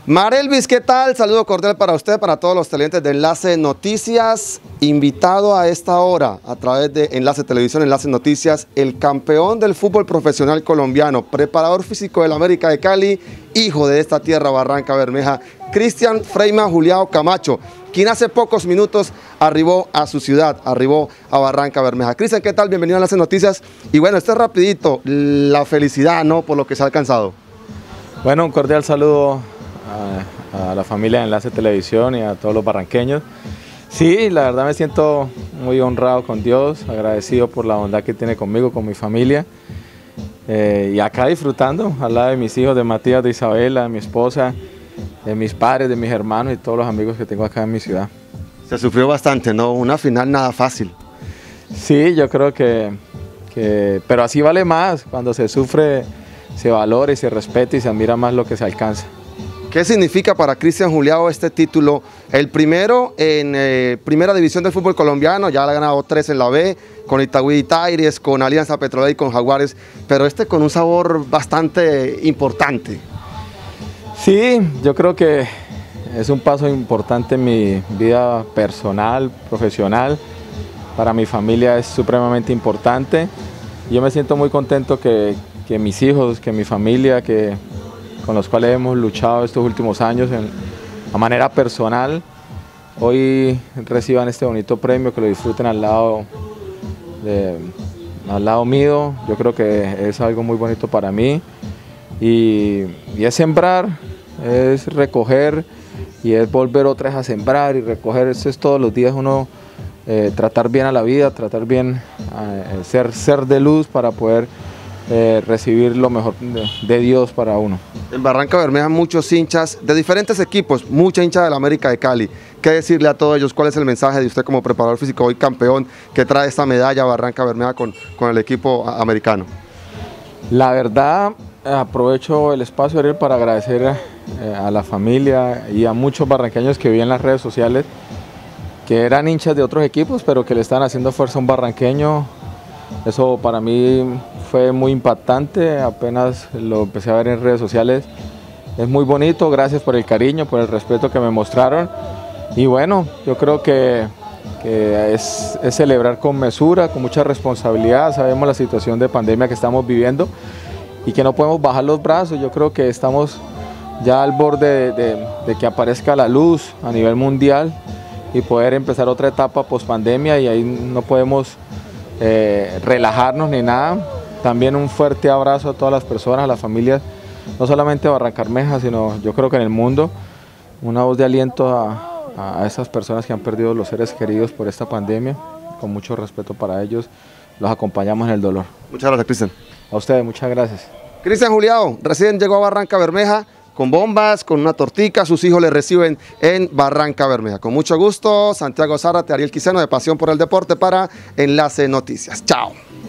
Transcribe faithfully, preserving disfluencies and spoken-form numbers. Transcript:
Marelvis, ¿qué tal? Saludo cordial para usted, para todos los televidentes de Enlace Noticias. Invitado a esta hora a través de Enlace Televisión, Enlace Noticias, el campeón del fútbol profesional colombiano, preparador físico del América de Cali, hijo de esta tierra, Barranca Bermeja, Cristian Freyman Juliao Camacho, quien hace pocos minutos arribó a su ciudad, arribó a Barranca Bermeja. Cristian, ¿qué tal? Bienvenido a Enlace Noticias. Y bueno, este es rapidito, la felicidad, ¿no?, por lo que se ha alcanzado. Bueno, un cordial saludo a, a la familia de Enlace Televisión y a todos los barranqueños. Sí, la verdad me siento muy honrado con Dios, agradecido por la bondad que tiene conmigo, con mi familia. Eh, y acá disfrutando al lado de mis hijos, de Matías, de Isabela, de mi esposa, de mis padres, de mis hermanos y todos los amigos que tengo acá en mi ciudad. Se sufrió bastante, ¿no? Una final nada fácil. Sí, yo creo que, que... Pero así vale más, cuando se sufre se valora y se respeta y se admira más lo que se alcanza. ¿Qué significa para Cristian Juliao este título? El primero en eh, primera división del fútbol colombiano, ya le ha ganado tres en la B, con Itagüí Tigres, con Alianza Petrolera y con Jaguares, pero este con un sabor bastante importante. Sí, yo creo que es un paso importante en mi vida personal, profesional. Para mi familia es supremamente importante. Yo me siento muy contento que, que mis hijos, que mi familia, que con los cuales hemos luchado estos últimos años en, a manera personal, hoy reciban este bonito premio, que lo disfruten al lado, de, al lado mío. Yo creo que es algo muy bonito para mí y, y es sembrar, es recoger y es volver otra vez a sembrar y recoger. Eso es todos los días uno eh, tratar bien a la vida, tratar bien, eh, ser, ser de luz para poder Eh, recibir lo mejor de, de Dios para uno. En Barranca Bermeja muchos hinchas de diferentes equipos, mucha hincha del América de Cali. ¿Qué decirle a todos ellos? ¿Cuál es el mensaje de usted como preparador físico, hoy campeón, que trae esta medalla a Barranca Bermeja con, con el equipo americano? La verdad, aprovecho el espacio para agradecer eh, a la familia y a muchos barranqueños que vi en las redes sociales que eran hinchas de otros equipos, pero que le están haciendo fuerza a un barranqueño. Eso para mí fue muy impactante, apenas lo empecé a ver en redes sociales. Es muy bonito, gracias por el cariño, por el respeto que me mostraron. Y bueno, yo creo que, que es, es celebrar con mesura, con mucha responsabilidad. Sabemos la situación de pandemia que estamos viviendo y que no podemos bajar los brazos. Yo creo que estamos ya al borde de, de, de que aparezca la luz a nivel mundial y poder empezar otra etapa post pandemia, y ahí no podemos Eh, relajarnos ni nada. También un fuerte abrazo a todas las personas, a las familias, no solamente de Barranca Bermeja, sino yo creo que en el mundo, una voz de aliento a, a esas personas que han perdido los seres queridos por esta pandemia. Con mucho respeto para ellos, los acompañamos en el dolor. Muchas gracias, Cristian. A ustedes, muchas gracias. Cristian Juliao, recién llegó a Barranca Bermeja con bombas, con una tortica. Sus hijos le reciben en Barranca Bermeja. Con mucho gusto, Santiago Zárate, Ariel Quiseno, de Pasión por el Deporte, para Enlace Noticias. Chao.